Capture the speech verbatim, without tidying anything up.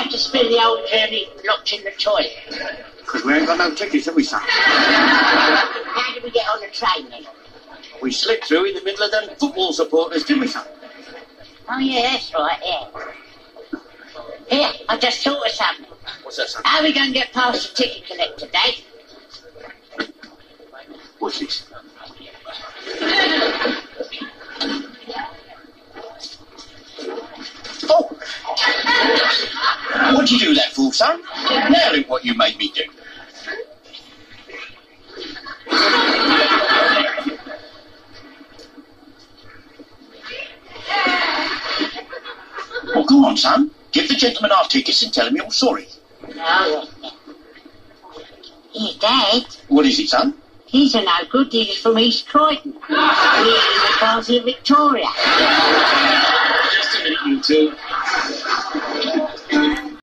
have to spend the whole journey locked in the toilet? Because we ain't got no tickets, have we, son? How did we get on the train, then? We slipped through in the middle of them football supporters, didn't we, son? Oh, yeah, that's right, yeah. Here, I just thought of something. What's that, son? How are we going to get past the ticket collector, Dad? What's this? Oh! What'd you do that for, son? Now look what you made me do. Well, go on, son. Give the gentleman our tickets and tell him you're sorry. Oh, yeah. Here, Dad. What is it, son? These are no good. These are from East Croydon. We're in the Castle of Victoria. Just a minute, you two.